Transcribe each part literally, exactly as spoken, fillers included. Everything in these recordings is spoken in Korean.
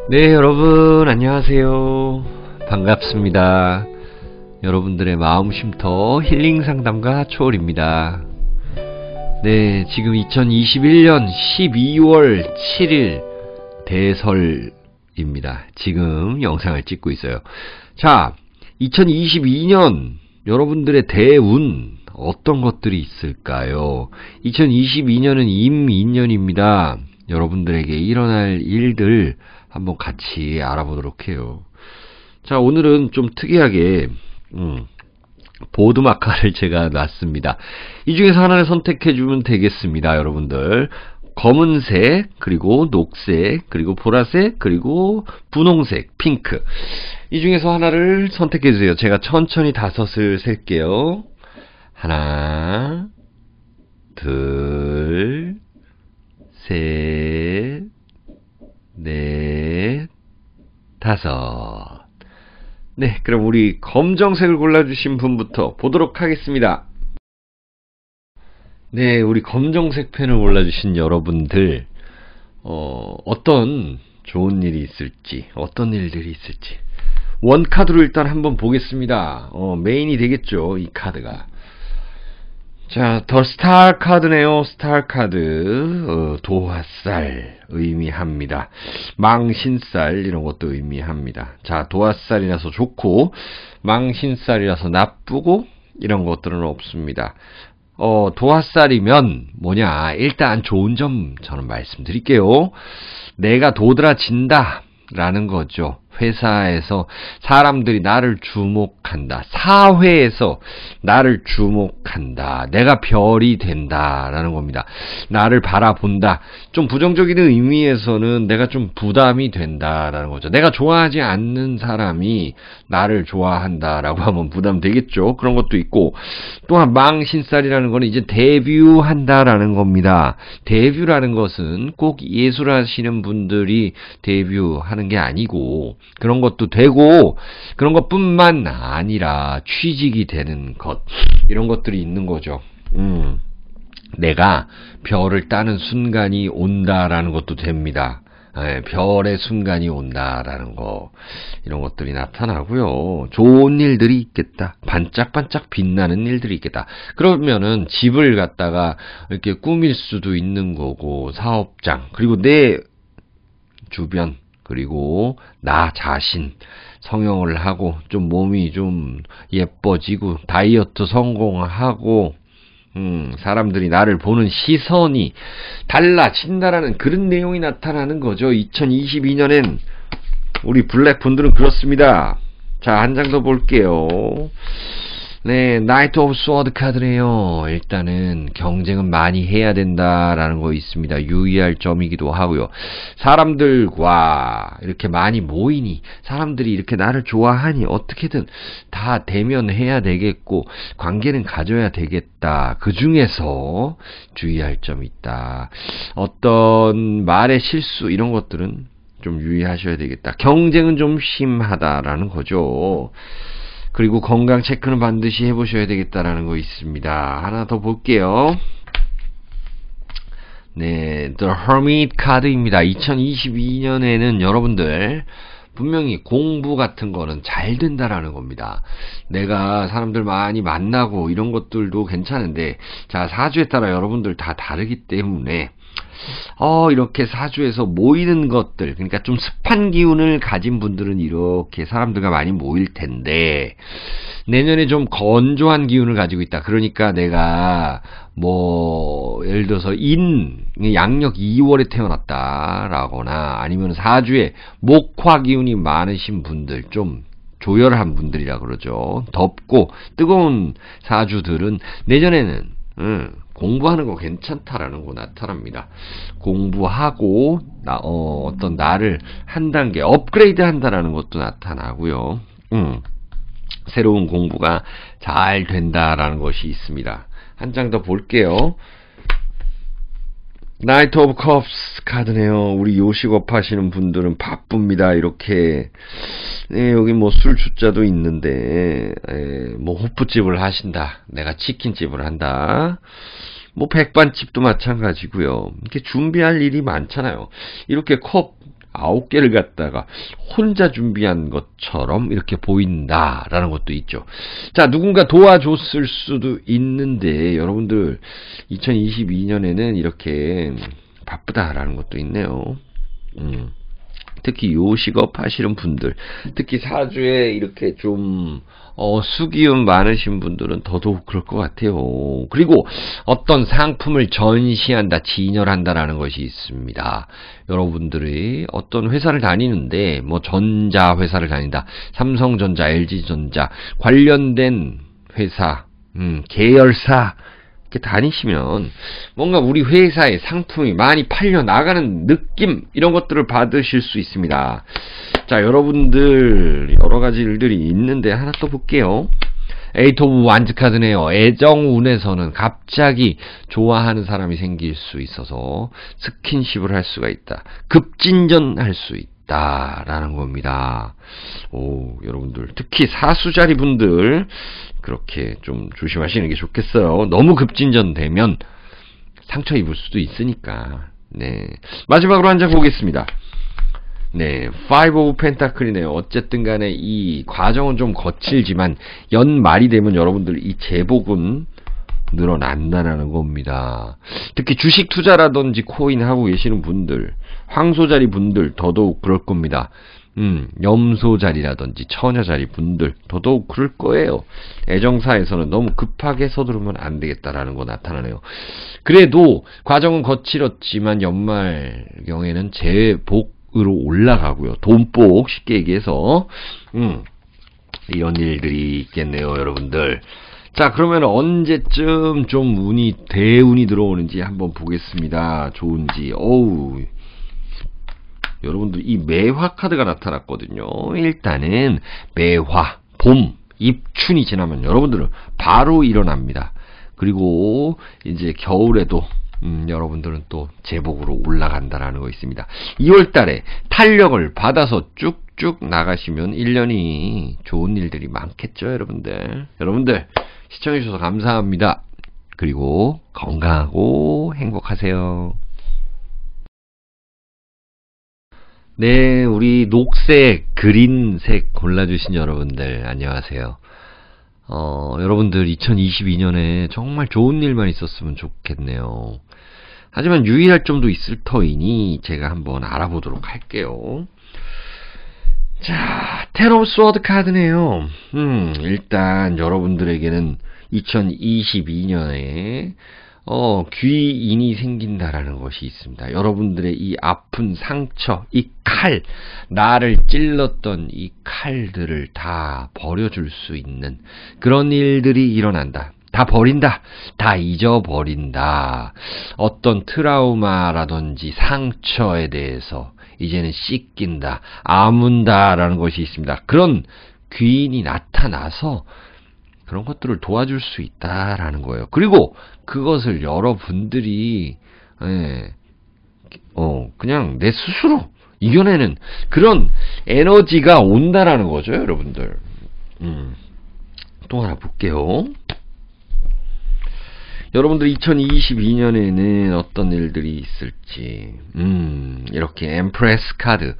네, 여러분 안녕하세요. 반갑습니다. 여러분들의 마음 쉼터 힐링 상담가 초월입니다. 네, 지금 이천이십일년 십이월 칠일 대설입니다. 지금 영상을 찍고 있어요. 자, 이천이십이년 여러분들의 대운 어떤 것들이 있을까요? 이천이십이년은 임인년입니다. 여러분들에게 일어날 일들 한번 같이 알아보도록 해요. 자, 오늘은 좀 특이하게 음, 보드마카를 제가 놨습니다. 이 중에서 하나를 선택해주면 되겠습니다. 여러분들 검은색, 그리고 녹색, 그리고 보라색, 그리고 분홍색, 핑크, 이 중에서 하나를 선택해주세요. 제가 천천히 다섯을 셀게요. 하나, 둘, 셋, 넷, 다섯. 네, 그럼 우리 검정색을 골라주신 분부터 보도록 하겠습니다. 네, 우리 검정색 펜을 골라주신 여러분들, 어, 어떤 좋은 일이 있을지, 어떤 일들이 있을지. 원카드로 일단 한번 보겠습니다. 어, 메인이 되겠죠, 이 카드가. 자, 더 스타 카드네요. 스타 카드. 어, 도화살 의미합니다. 망신살 이런 것도 의미합니다. 자, 도화살이라서 좋고 망신살이라서 나쁘고 이런 것들은 없습니다. 어, 도화살이면 뭐냐? 일단 좋은 점 저는 말씀드릴게요. 내가 도드라진다 라는 거죠. 회사에서 사람들이 나를 주목한다. 사회에서 나를 주목한다. 내가 별이 된다 라는 겁니다. 나를 바라본다. 좀 부정적인 의미에서는 내가 좀 부담이 된다 라는 거죠. 내가 좋아하지 않는 사람이 나를 좋아한다 라고 하면 부담되겠죠. 그런 것도 있고, 또한 망신살이라는 거는 이제 데뷔한다 라는 겁니다. 데뷔라는 것은 꼭 예술하시는 분들이 데뷔하는 게 아니고 그런 것도 되고, 그런 것뿐만 아니라 취직이 되는 것, 이런 것들이 있는 거죠. 음, 내가 별을 따는 순간이 온다라는 것도 됩니다. 예, 별의 순간이 온다라는 거, 이런 것들이 나타나고요. 좋은 일들이 있겠다. 반짝반짝 빛나는 일들이 있겠다. 그러면은 집을 갖다가 이렇게 꾸밀 수도 있는 거고, 사업장, 그리고 내 주변, 그리고 나 자신 성형을 하고 좀 몸이 좀 예뻐지고 다이어트 성공하고 음, 사람들이 나를 보는 시선이 달라진다라는 그런 내용이 나타나는 거죠. 이천이십이년엔 우리 블랙분들은 그렇습니다. 자, 한 장 더 볼게요. 네, 나이트 오브 스워드 카드네요. 일단은 경쟁은 많이 해야 된다라는 거 있습니다. 유의할 점이기도 하고요. 사람들과 이렇게 많이 모이니, 사람들이 이렇게 나를 좋아하니 어떻게든 다 대면해야 되겠고 관계는 가져야 되겠다. 그 중에서 주의할 점이 있다. 어떤 말의 실수 이런 것들은 좀 유의하셔야 되겠다. 경쟁은 좀 심하다라는 거죠. 그리고 건강 체크는 반드시 해보셔야 되겠다라는 거 있습니다. 하나 더 볼게요. 네, The Hermit 카드입니다. 이천이십이년에는 여러분들 분명히 공부 같은 거는 잘 된다라는 겁니다. 내가 사람들 많이 만나고 이런 것들도 괜찮은데, 자, 사주에 따라 여러분들 다 다르기 때문에 어, 이렇게 사주에서 모이는 것들, 그러니까 좀 습한 기운을 가진 분들은 이렇게 사람들과 많이 모일 텐데, 내년에 좀 건조한 기운을 가지고 있다. 그러니까 내가 뭐 예를 들어서 인 양력 이월에 태어났다라거나 아니면 사주에 목화 기운이 많으신 분들, 좀 조열한 분들이라 그러죠. 덥고 뜨거운 사주들은 내년에는 음, 공부하는 거 괜찮다라는 거 나타납니다. 공부하고 나, 어, 어떤 나를 한 단계 업그레이드 한다라는 것도 나타나고요. 음, 새로운 공부가 잘 된다라는 것이 있습니다. 한 장 더 볼게요. 나이트 오브 컵스 카드네요. 우리 요식업 하시는 분들은 바쁩니다. 이렇게 네, 여기 뭐 술 주자도 있는데 에, 뭐 호프집을 하신다. 내가 치킨집을 한다. 뭐 백반집도 마찬가지고요. 이렇게 준비할 일이 많잖아요. 이렇게 컵 아홉 개를 갖다가 혼자 준비한 것처럼 이렇게 보인다라는 것도 있죠. 자, 누군가 도와줬을 수도 있는데 여러분들 이천이십이 년에는 이렇게 바쁘다라는 것도 있네요. 음. 특히 요식업 하시는 분들, 특히 사주에 이렇게 좀 어, 수기운 많으신 분들은 더더욱 그럴 것 같아요. 그리고 어떤 상품을 전시한다, 진열한다라는 것이 있습니다. 여러분들이 어떤 회사를 다니는데 뭐 전자 회사를 다닌다, 삼성전자, 엘지전자 관련된 회사, 음, 계열사 이렇게 다니시면 뭔가 우리 회사의 상품이 많이 팔려 나가는 느낌, 이런 것들을 받으실 수 있습니다. 자, 여러분들 여러 가지 일들이 있는데 하나 또 볼게요. 에이트 오브 완즈 카드네요. 애정운에서는 갑자기 좋아하는 사람이 생길 수 있어서 스킨십을 할 수가 있다, 급진전할 수 있다 라는 겁니다. 오, 여러분들 특히 사수자리 분들 그렇게 좀 조심하시는 게 좋겠어요. 너무 급진전되면 상처 입을 수도 있으니까. 네, 마지막으로 한 장 보겠습니다. 네, 파이브 오브 펜타클이네요. 어쨌든 간에 이 과정은 좀 거칠지만 연말이 되면 여러분들 이 제복은 늘어난다는 겁니다. 특히 주식 투자라든지 코인 하고 계시는 분들, 황소자리 분들 더더욱 그럴 겁니다. 음, 염소자리라든지 처녀자리 분들 더더욱 그럴 거예요. 애정사에서는 너무 급하게 서두르면 안 되겠다라는 거 나타나네요. 그래도 과정은 거칠었지만 연말경에는 제복으로 올라가고요. 돈복, 쉽게 얘기해서 음, 이런 일들이 있겠네요, 여러분들. 자, 그러면 언제쯤 좀 운이, 대운이 들어오는지 한번 보겠습니다. 좋은지. 어우, 여러분들 이 매화 카드가 나타났거든요. 일단은 매화, 봄, 입춘이 지나면 여러분들은 바로 일어납니다. 그리고 이제 겨울에도 음, 여러분들은 또 제복으로 올라간다라는 거 있습니다. 이월 달에 탄력을 받아서 쭉쭉 나가시면 일 년이 좋은 일들이 많겠죠, 여러분들. 여러분들 시청해주셔서 감사합니다. 그리고 건강하고 행복하세요. 네, 우리 녹색, 그린색 골라주신 여러분들 안녕하세요. 어, 여러분들 이천이십이 년에 정말 좋은 일만 있었으면 좋겠네요. 하지만 유의할 점도 있을 터이니 제가 한번 알아보도록 할게요. 자, 텐 오브 스워드 카드네요. 음, 일단 여러분들에게는 이천이십이 년에 어, 귀인이 생긴다라는 것이 있습니다. 여러분들의 이 아픈 상처, 이 칼, 나를 찔렀던 이 칼들을 다 버려줄 수 있는 그런 일들이 일어난다. 다 버린다. 다 잊어버린다. 어떤 트라우마라든지 상처에 대해서 이제는 씻긴다, 아문다라는 것이 있습니다. 그런 귀인이 나타나서 그런 것들을 도와줄 수 있다라는 거예요. 그리고 그것을 여러분들이 예, 어, 그냥 내 스스로 이겨내는 그런 에너지가 온다라는 거죠, 여러분들. 음, 또 하나 볼게요. 여러분들 이천이십이 년에는 어떤 일들이 있을지. 음, 이렇게 엠프레스 카드,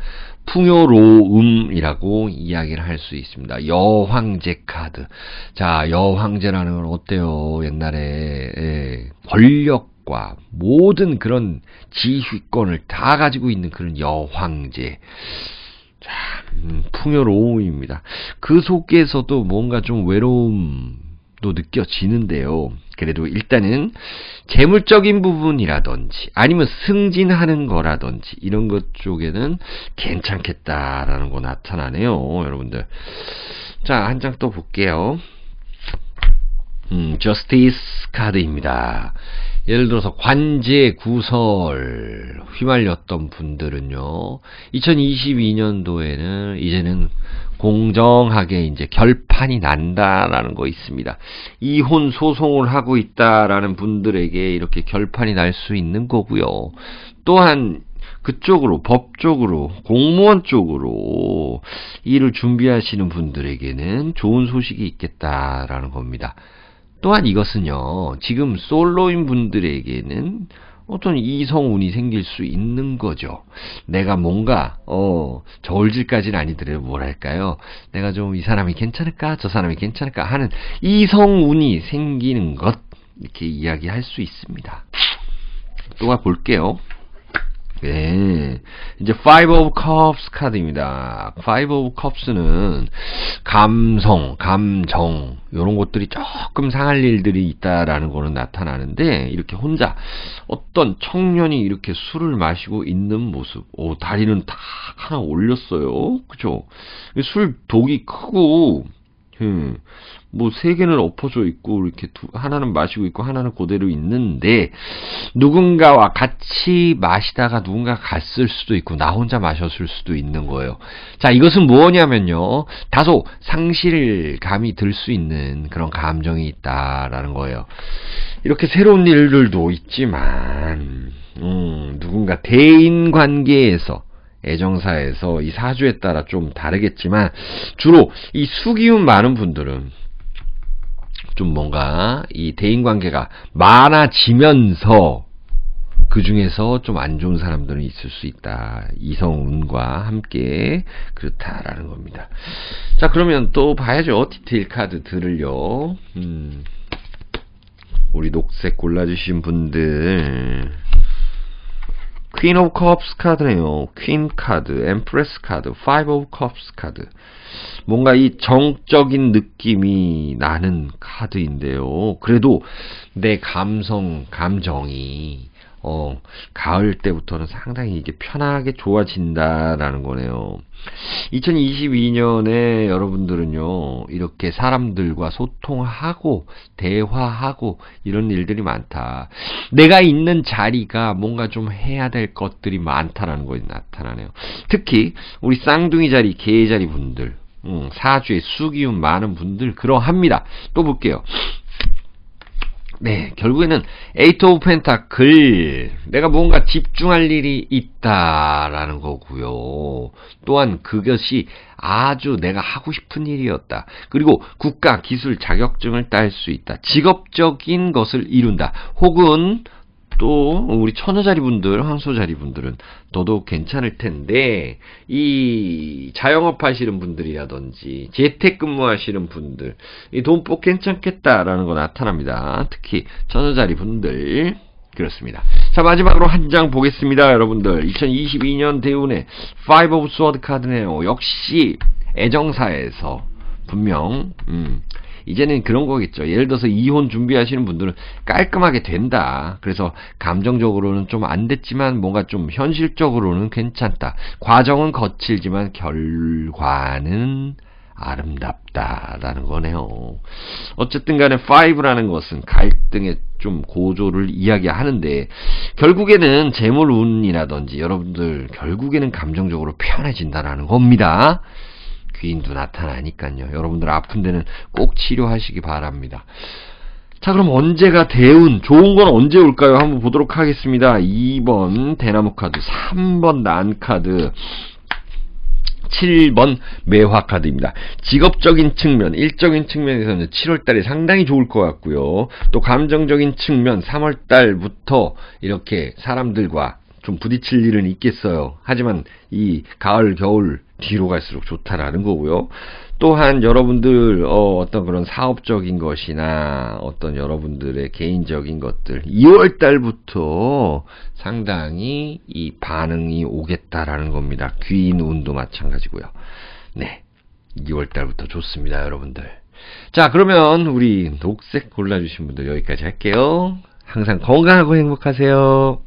풍요로움이라고 이야기를 할 수 있습니다. 여황제 카드. 자, 여황제라는 건 어때요? 옛날에 예, 권력과 모든 그런 지휘권을 다 가지고 있는 그런 여황제. 자, 음, 풍요로움입니다. 그 속에서도 뭔가 좀 외로움도 느껴지는데요. 그래도 일단은 재물적인 부분이라든지 아니면 승진하는 거라든지 이런 것 쪽에는 괜찮겠다라는 거 나타나네요, 여러분들. 자, 한 장 또 볼게요. 음, 저스티스 카드입니다. 예를 들어서 관제 구설 휘말렸던 분들은요, 이천이십이 년도에는 이제는 공정하게 이제 결판이 난다라는 거 있습니다. 이혼 소송을 하고 있다라는 분들에게 이렇게 결판이 날 수 있는 거고요. 또한 그쪽으로, 법 쪽으로, 공무원 쪽으로 일을 준비하시는 분들에게는 좋은 소식이 있겠다라는 겁니다. 또한 이것은요, 지금 솔로인 분들에게는 어떤 이성운이 생길 수 있는 거죠. 내가 뭔가 어 저울질까지는 아니더라도 뭐랄까요, 내가 좀 이 사람이 괜찮을까 저 사람이 괜찮을까 하는 이성운이 생기는 것, 이렇게 이야기할 수 있습니다. 또 가볼게요. 네, 이제 Five of Cups 카드입니다. Five of Cups는 감성, 감정 이런 것들이 조금 상할 일들이 있다라는 거는 나타나는데, 이렇게 혼자 어떤 청년이 이렇게 술을 마시고 있는 모습, 오, 다리는 탁 하나 올렸어요. 그죠? 술 독이 크고, 음, 뭐 세 개는 엎어져 있고 이렇게 두, 하나는 마시고 있고 하나는 그대로 있는데, 누군가와 같이 마시다가 누군가 갔을 수도 있고 나 혼자 마셨을 수도 있는 거예요. 자, 이것은 뭐냐면요, 다소 상실감이 들 수 있는 그런 감정이 있다라는 거예요. 이렇게 새로운 일들도 있지만 음, 누군가 대인 관계에서, 애정사에서 이 사주에 따라 좀 다르겠지만, 주로 이 수기운 많은 분들은 좀 뭔가 이 대인관계가 많아지면서 그 중에서 좀 안 좋은 사람들은 있을 수 있다. 이성운과 함께 그렇다라는 겁니다. 자, 그러면 또 봐야죠. 디테일 카드들을요. 음, 우리 녹색 골라주신 분들, 퀸 오브 컵스 카드네요. 퀸 카드, 엠프레스 카드, 파이브 오브 컵스 카드. 뭔가 이 정적인 느낌이 나는 카드인데요. 그래도 내 감성, 감정이 어, 가을 때부터는 상당히 이게 편하게 좋아진다라는 거네요. 이천이십이 년에 여러분들은요, 이렇게 사람들과 소통하고 대화하고 이런 일들이 많다. 내가 있는 자리가 뭔가 좀 해야 될 것들이 많다라는 것이 나타나네요. 특히 우리 쌍둥이 자리, 개 자리 분들, 음, 사주에 수기운 많은 분들 그러합니다. 또 볼게요. 네, 결국에는 에이트 오브 펜타클, 내가 뭔가 집중할 일이 있다라는 거고요. 또한 그것이 아주 내가 하고 싶은 일이었다. 그리고 국가 기술 자격증을 딸 수 있다. 직업적인 것을 이룬다. 혹은 또 우리 처녀자리 분들, 황소자리 분들은 더더욱 괜찮을 텐데, 이 자영업 하시는 분들이라든지 재택근무 하시는 분들, 이 돈복 괜찮겠다라는 거 나타납니다. 특히 처녀자리 분들 그렇습니다. 자, 마지막으로 한 장 보겠습니다. 여러분들, 이천이십이 년 대운의 파이브 오브 스워드 카드네요. 역시 애정사에서 분명 음, 이제는 그런 거겠죠. 예를 들어서 이혼 준비하시는 분들은 깔끔하게 된다. 그래서 감정적으로는 좀 안 됐지만 뭔가 좀 현실적으로는 괜찮다. 과정은 거칠지만 결과는 아름답다라는 거네요. 어쨌든 간에 파이브라는 것은 갈등의 좀 고조를 이야기하는데, 결국에는 재물운이라든지 여러분들 결국에는 감정적으로 편해진다라는 겁니다. 귀인도 나타나니까요. 여러분들 아픈 데는 꼭 치료하시기 바랍니다. 자, 그럼 언제가 대운, 좋은 건 언제 올까요? 한번 보도록 하겠습니다. 이 번 대나무 카드, 삼 번 난 카드, 칠 번 매화 카드입니다. 직업적인 측면, 일적인 측면에서는 칠월 달에 상당히 좋을 것 같고요. 또 감정적인 측면, 삼월 달부터 이렇게 사람들과 좀 부딪힐 일은 있겠어요. 하지만 이 가을, 겨울 뒤로 갈수록 좋다라는 거고요. 또한 여러분들 어, 어떤 그런 사업적인 것이나 어떤 여러분들의 개인적인 것들, 이월 달부터 상당히 이 반응이 오겠다라는 겁니다. 귀인 운도 마찬가지고요. 네, 이월 달부터 좋습니다, 여러분들. 자, 그러면 우리 녹색 골라주신 분들 여기까지 할게요. 항상 건강하고 행복하세요.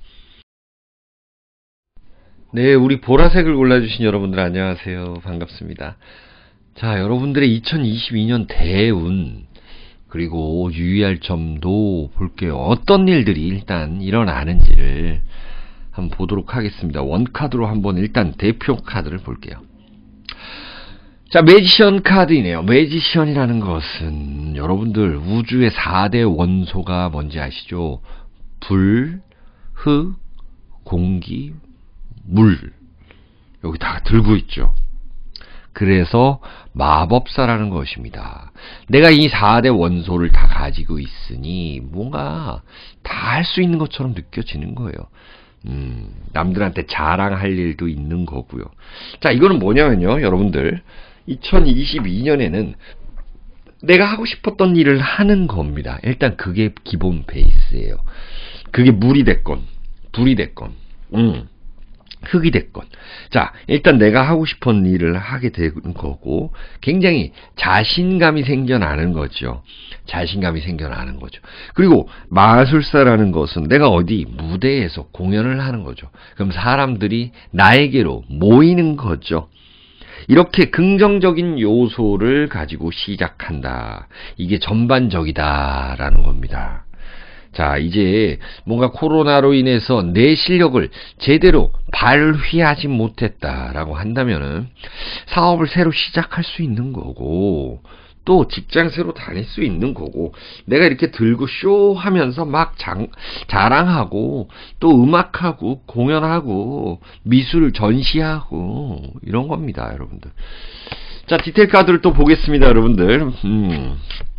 네, 우리 보라색을 골라주신 여러분들 안녕하세요. 반갑습니다. 자, 여러분들의 이천이십이 년 대운, 그리고 유의할 점도 볼게요. 어떤 일들이 일단 일어나는지를 한번 보도록 하겠습니다. 원카드로 한번 일단 대표 카드를 볼게요. 자, 매지션 카드이네요. 매지션이라는 것은 여러분들 우주의 사 대 원소가 뭔지 아시죠? 불, 흙, 공기, 물, 여기 다 들고 있죠. 그래서 마법사라는 것입니다. 내가 이 사 대 원소를 다 가지고 있으니 뭔가 다 할 수 있는 것처럼 느껴지는 거예요. 음, 남들한테 자랑할 일도 있는 거고요. 자, 이거는 뭐냐면요, 여러분들. 이천이십이 년에는 내가 하고 싶었던 일을 하는 겁니다. 일단 그게 기본 베이스예요. 그게 물이 됐건, 불이 됐건, 음, 흙이 됐건. 자, 일단 내가 하고 싶은 일을 하게 되는 거고, 굉장히 자신감이 생겨나는 거죠. 자신감이 생겨나는 거죠. 그리고 마술사라는 것은 내가 어디 무대에서 공연을 하는 거죠. 그럼 사람들이 나에게로 모이는 거죠. 이렇게 긍정적인 요소를 가지고 시작한다. 이게 전반적이다라는 겁니다. 자, 이제 뭔가 코로나로 인해서 내 실력을 제대로 발휘하지 못했다라고 한다면은 사업을 새로 시작할 수 있는 거고, 또 직장 새로 다닐 수 있는 거고, 내가 이렇게 들고 쇼하면서 막 장, 자랑하고, 또 음악하고, 공연하고, 미술 전시하고, 이런 겁니다, 여러분들. 자, 디테일 카드를 또 보겠습니다, 여러분들. 음.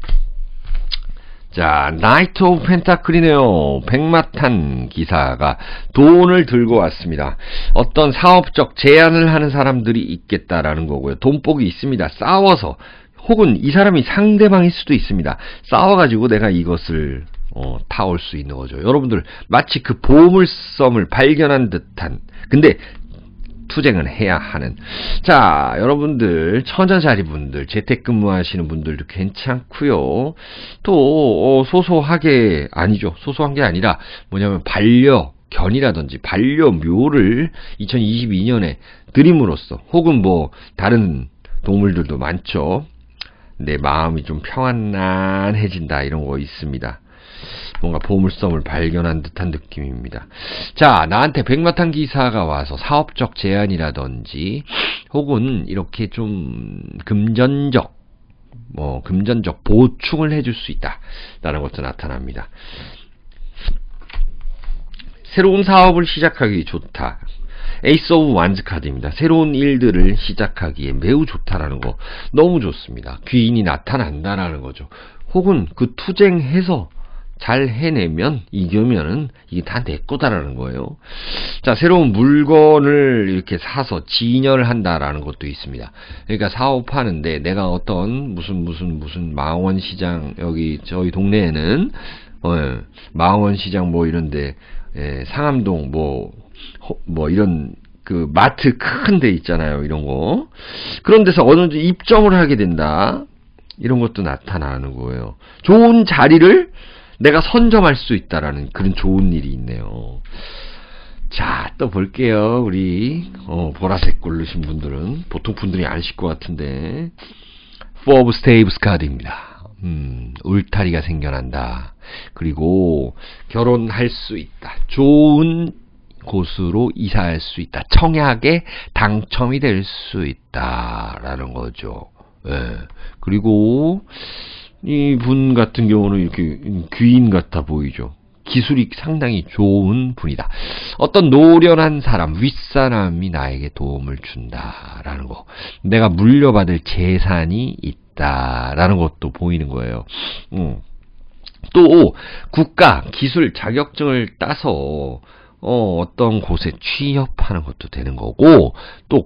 자, 나이트 오브 펜타클이네요. 백마탄 기사가 돈을 들고 왔습니다. 어떤 사업적 제안을 하는 사람들이 있겠다라는 거고요. 돈복이 있습니다. 싸워서, 혹은 이 사람이 상대방일 수도 있습니다. 싸워가지고 내가 이것을 어, 타올 수 있는 거죠. 여러분들 마치 그 보물섬을 발견한 듯한, 근데 투쟁은 해야 하는. 자, 여러분들 천자자리 분들, 재택근무하시는 분들도 괜찮고요. 또 어, 소소하게, 아니죠, 소소한 게 아니라 뭐냐면 반려견이라든지 반려묘를 이천이십이 년에 드림으로써, 혹은 뭐 다른 동물들도 많죠. 내 마음이 좀 평안해진다, 이런 거 있습니다. 뭔가 보물섬을 발견한 듯한 느낌입니다. 자, 나한테 백마탄 기사가 와서 사업적 제안이라든지, 혹은 이렇게 좀 금전적, 뭐 금전적 보충을 해줄 수 있다라는 것도 나타납니다. 새로운 사업을 시작하기 좋다. 에이스 오브 완즈 카드입니다. 새로운 일들을 시작하기에 매우 좋다라는 거, 너무 좋습니다. 귀인이 나타난다라는 거죠. 혹은 그 투쟁해서 잘 해내면, 이기면은 이게 다 내 거다라는 거예요. 자, 새로운 물건을 이렇게 사서 진열을 한다라는 것도 있습니다. 그러니까 사업하는데 내가 어떤 무슨 무슨 무슨 망원시장, 여기 저희 동네에는 어, 망원시장 뭐 이런데, 예, 상암동 뭐 뭐 이런 그 마트 큰 데 있잖아요, 이런 거. 그런 데서 어느 정도 입점을 하게 된다, 이런 것도 나타나는 거예요. 좋은 자리를 내가 선점할 수 있다라는 그런 좋은 일이 있네요. 자, 또 볼게요. 우리 어, 보라색 고르신 분들은 보통 분들이 아실 것 같은데, Four of Staves 카드입니다. 음, 울타리가 생겨난다. 그리고 결혼할 수 있다. 좋은 곳으로 이사할 수 있다. 청약에 당첨이 될 수 있다라는 거죠. 예. 그리고 이분 같은 경우는 이렇게 귀인 같아 보이죠. 기술이 상당히 좋은 분이다. 어떤 노련한 사람, 윗사람이 나에게 도움을 준다라는 거. 내가 물려받을 재산이 있다라는 것도 보이는 거예요. 음. 또 국가 기술 자격증을 따서 어, 어떤 곳에 취업하는 것도 되는 거고, 또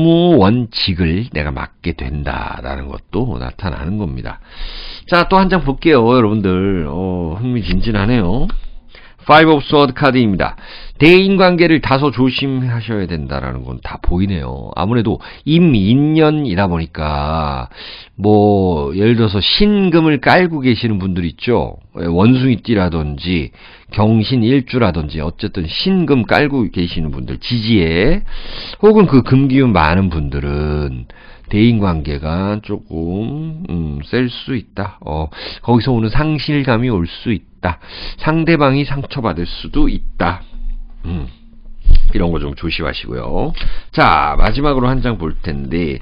공무원직을 내가 맡게 된다라는 것도 나타나는 겁니다. 자, 또 한 장 볼게요, 여러분들. 어, 흥미진진하네요. Five of Swords 카드입니다. 대인관계를 다소 조심하셔야 된다라는 건 다 보이네요. 아무래도 임인년이다 보니까, 뭐 예를 들어서 신금을 깔고 계시는 분들 있죠. 원숭이띠라든지 경신일주라든지 어쨌든 신금 깔고 계시는 분들, 지지에, 혹은 그 금기운 많은 분들은 대인관계가 조금 음, 셀 수 있다. 어, 거기서 오는 상실감이 올 수 있다. 상대방이 상처받을 수도 있다. 음, 이런 거 좀 조심하시고요. 자, 마지막으로 한 장 볼 텐데,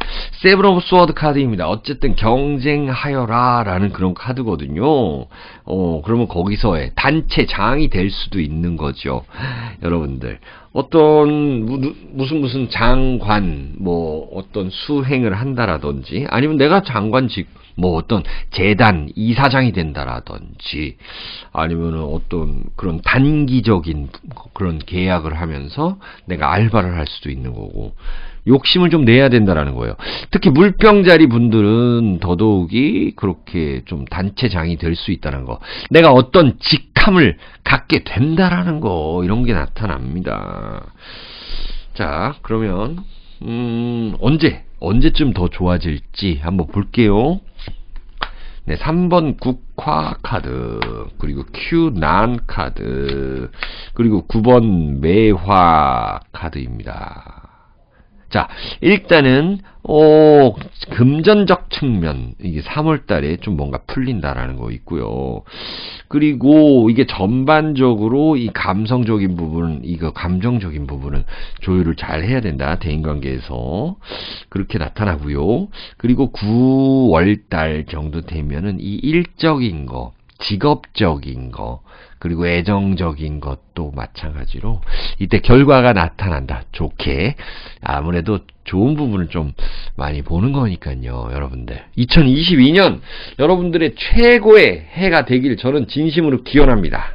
세븐 오브 스워드 카드입니다. 어쨌든 경쟁하여라 라는 그런 카드거든요. 어, 그러면 거기서의 단체 장이 될 수도 있는 거죠. 여러분들. 어떤 무슨 무슨 장관 뭐 어떤 수행을 한다라든지 아니면 내가 장관직 뭐 어떤 재단 이사장이 된다라든지 아니면 어떤 그런 단기적인 그런 계약을 하면서 내가 알바를 할 수도 있는 거고 욕심을 좀 내야 된다라는 거예요. 특히 물병자리 분들은 더더욱이 그렇게 좀 단체장이 될 수 있다는 거. 내가 어떤 직함을 갖게 된다라는 거 이런 게 나타납니다. 자, 그러면 음, 언제 언제쯤 더 좋아질지 한번 볼게요. 네, 삼 번 국화 카드, 그리고 큐난 카드, 그리고 구 번 매화 카드입니다. 자, 일단은 어, 금전적 측면, 이게 삼월 달에 좀 뭔가 풀린다라는 거 있고요. 그리고 이게 전반적으로 이 감성적인 부분, 이거 감정적인 부분은 조율을 잘 해야 된다. 대인관계에서. 그렇게 나타나고요. 그리고 구월 달 정도 되면은 이 일적인 거, 직업적인 거, 그리고 애정적인 것도 마찬가지로 이때 결과가 나타난다. 좋게. 아무래도 좋은 부분을 좀 많이 보는 거니까요. 여러분들. 이천이십이 년 여러분들의 최고의 해가 되길 저는 진심으로 기원합니다.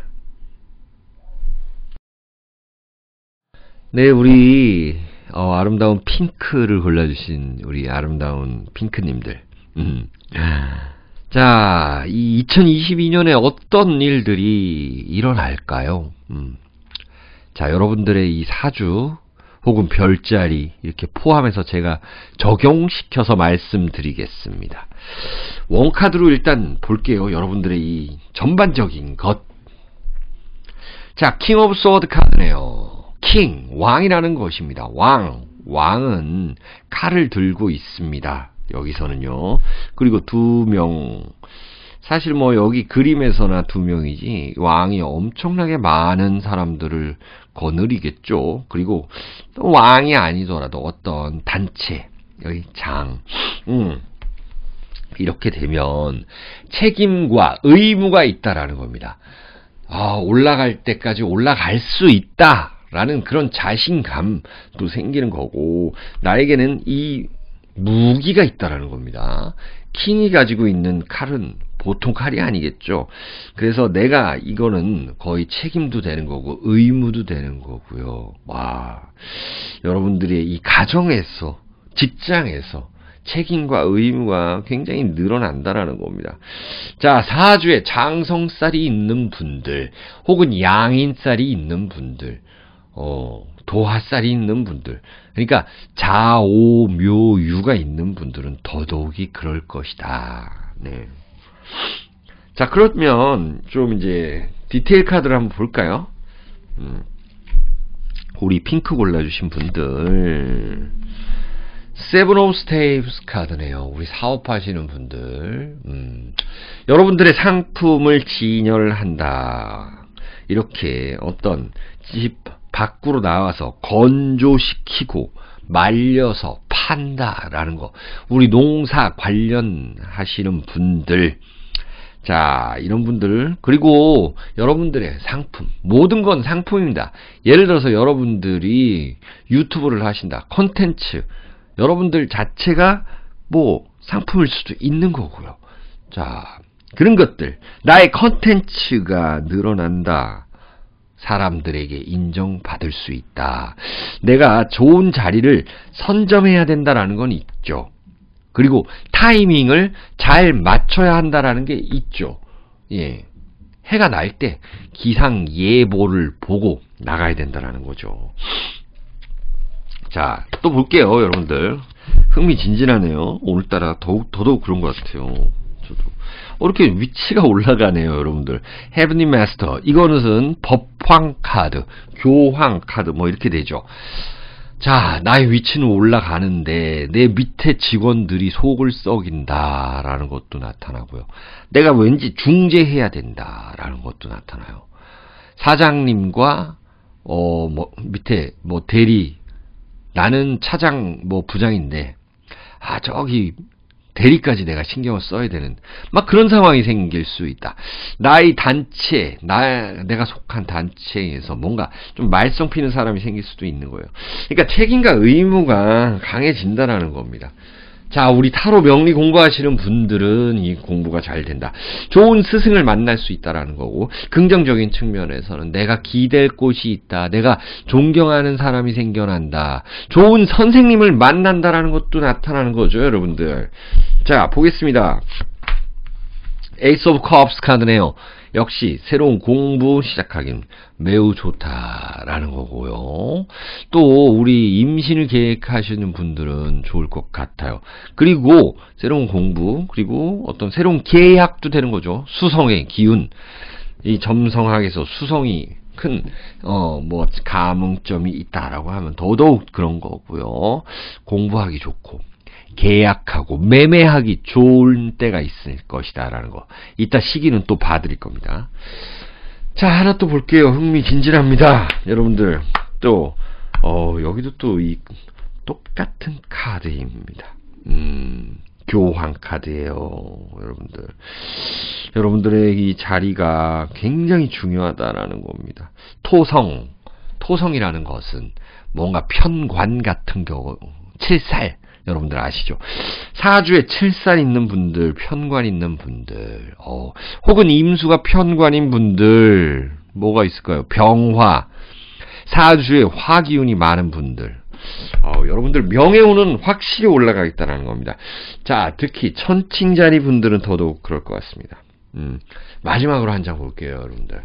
네, 우리 어, 아름다운 핑크를 골라주신 우리 아름다운 핑크님들. 음. 자, 이 이천이십이 년에 어떤 일들이 일어날까요? 음. 자, 여러분들의 이 사주 혹은 별자리 이렇게 포함해서 제가 적용시켜서 말씀드리겠습니다. 원카드로 일단 볼게요. 여러분들의 이 전반적인 것. 자, 킹 오브 소드 카드네요. 킹, 왕이라는 것입니다. 왕, 왕은 칼을 들고 있습니다. 여기서는요. 그리고 두 명. 사실 뭐 여기 그림에서나 두 명이지 왕이 엄청나게 많은 사람들을 거느리겠죠. 그리고 또 왕이 아니더라도 어떤 단체, 여기 장. 음. 이렇게 되면 책임과 의무가 있다라는 겁니다. 아, 올라갈 때까지 올라갈 수 있다라는 그런 자신감도 생기는 거고 나에게는 이 무기가 있다라는 겁니다. 킹이 가지고 있는 칼은 보통 칼이 아니겠죠. 그래서 내가 이거는 거의 책임도 되는 거고 의무도 되는 거고요. 와, 여러분들의 이 가정에서 직장에서 책임과 의무가 굉장히 늘어난다라는 겁니다. 자, 사주에 장성살이 있는 분들 혹은 양인살이 있는 분들 어, 도화살이 있는 분들, 그러니까 자오묘유가 있는 분들은 더더욱이 그럴 것이다. 네. 자, 그러면 좀 이제 디테일 카드를 한번 볼까요? 음, 우리 핑크 골라주신 분들, 세븐 오브 스테이프스 카드네요. 우리 사업하시는 분들, 음, 여러분들의 상품을 진열한다. 이렇게 어떤 집 밖으로 나와서 건조시키고 말려서 판다라는 거. 우리 농사 관련하시는 분들, 자, 이런 분들, 그리고 여러분들의 상품, 모든 건 상품입니다. 예를 들어서 여러분들이 유튜브를 하신다, 콘텐츠, 여러분들 자체가 뭐 상품일 수도 있는 거고요. 자, 그런 것들, 나의 콘텐츠가 늘어난다. 사람들에게 인정받을 수 있다. 내가 좋은 자리를 선점해야 된다라는 건 있죠. 그리고 타이밍을 잘 맞춰야 한다라는 게 있죠. 예. 해가 날 때 기상예보를 보고 나가야 된다라는 거죠. 자, 또 볼게요, 여러분들. 흥미진진하네요. 오늘따라 더욱, 더더욱 그런 것 같아요. 저도. 어, 이렇게 위치가 올라가네요, 여러분들. 헤븐리 마스터. 이거는 법황 카드, 교황 카드, 뭐 이렇게 되죠. 자, 나의 위치는 올라가는데 내 밑에 직원들이 속을 썩인다라는 것도 나타나고요. 내가 왠지 중재해야 된다라는 것도 나타나요. 사장님과 어, 뭐 밑에 뭐 대리, 나는 차장 뭐 부장인데, 아, 저기, 대리까지 내가 신경을 써야 되는, 막 그런 상황이 생길 수 있다. 나의 단체, 나, 내가 속한 단체에서 뭔가 좀 말썽 피는 사람이 생길 수도 있는 거예요. 그러니까 책임과 의무가 강해진다라는 겁니다. 자, 우리 타로 명리 공부하시는 분들은 이 공부가 잘 된다. 좋은 스승을 만날 수 있다라는 거고, 긍정적인 측면에서는 내가 기댈 곳이 있다. 내가 존경하는 사람이 생겨난다. 좋은 선생님을 만난다라는 것도 나타나는 거죠, 여러분들. 자, 보겠습니다. 에이스 오브 컵스 카드네요. 역시 새로운 공부 시작하긴 매우 좋다라는 거고요. 또 우리 임신을 계획하시는 분들은 좋을 것 같아요. 그리고 새로운 공부, 그리고 어떤 새로운 계약도 되는 거죠. 수성의 기운, 이 점성학에서 수성이 큰 어 뭐 가문점이 있다라고 하면 더더욱 그런 거고요. 공부하기 좋고 계약하고 매매하기 좋은 때가 있을 것이다 라는 거. 이따 시기는 또 봐드릴 겁니다. 자, 하나 또 볼게요. 흥미진진합니다. 여러분들 또 어, 여기도 또 이 똑같은 카드입니다. 음, 교황 카드예요. 여러분들 여러분들의 이 자리가 굉장히 중요하다라는 겁니다. 토성, 토성이라는 것은 뭔가 편관 같은 경우, 칠살, 여러분들 아시죠? 사주에 칠살 있는 분들, 편관 있는 분들, 어, 혹은 임수가 편관인 분들, 뭐가 있을까요? 병화, 사주에 화기운이 많은 분들, 어, 여러분들 명예운은 확실히 올라가겠다는 겁니다. 자, 특히 천칭자리 분들은 더더욱 그럴 것 같습니다. 음, 마지막으로 한 장 볼게요, 여러분들.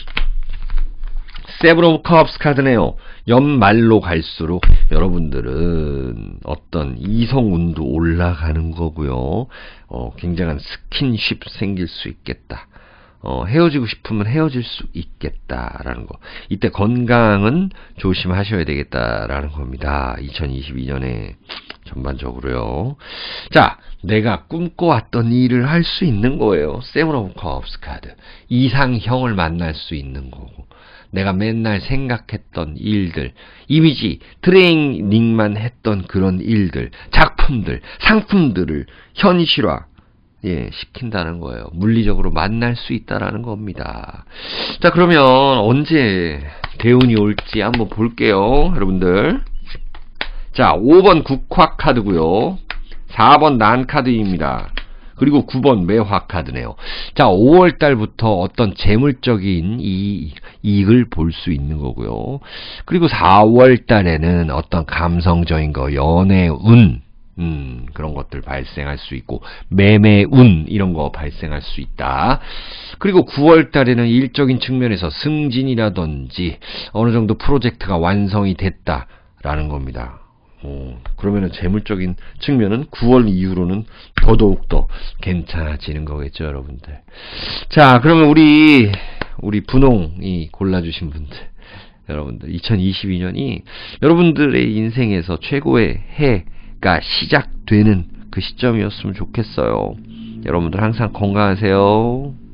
세븐 오브 컵스 카드네요. 연말로 갈수록 여러분들은 어떤 이성운도 올라가는 거고요. 어, 굉장한 스킨십 생길 수 있겠다. 어, 헤어지고 싶으면 헤어질 수 있겠다라는 거. 이때 건강은 조심하셔야 되겠다라는 겁니다. 이천이십이 년에 전반적으로요. 자, 내가 꿈꿔왔던 일을 할 수 있는 거예요. 세븐 오브 컵스 카드. 이상형을 만날 수 있는 거고. 내가 맨날 생각했던 일들, 이미지, 트레이닝만 했던 그런 일들, 작품들, 상품들을 현실화, 예, 시킨다는 거예요. 물리적으로 만날 수 있다라는 겁니다. 자, 그러면 언제 대운이 올지 한번 볼게요, 여러분들. 자, 오 번 국화 카드고요. 사 번 난 카드입니다. 그리고 구 번 매화 카드네요. 자, 오월 달부터 어떤 재물적인 이, 이익을 볼 수 있는 거고요. 그리고 사월 달에는 어떤 감성적인 거, 연애운, 음, 그런 것들 발생할 수 있고, 매매운, 이런 거 발생할 수 있다. 그리고 구월 달에는 일적인 측면에서 승진이라든지, 어느 정도 프로젝트가 완성이 됐다라는 겁니다. 어, 그러면은 재물적인 측면은 구월 이후로는 더더욱 더 괜찮아지는 거겠죠, 여러분들. 자, 그러면 우리 우리 분홍이 골라주신 분들, 여러분들 이천이십이 년이 여러분들의 인생에서 최고의 해가 시작되는 그 시점이었으면 좋겠어요. 여러분들 항상 건강하세요.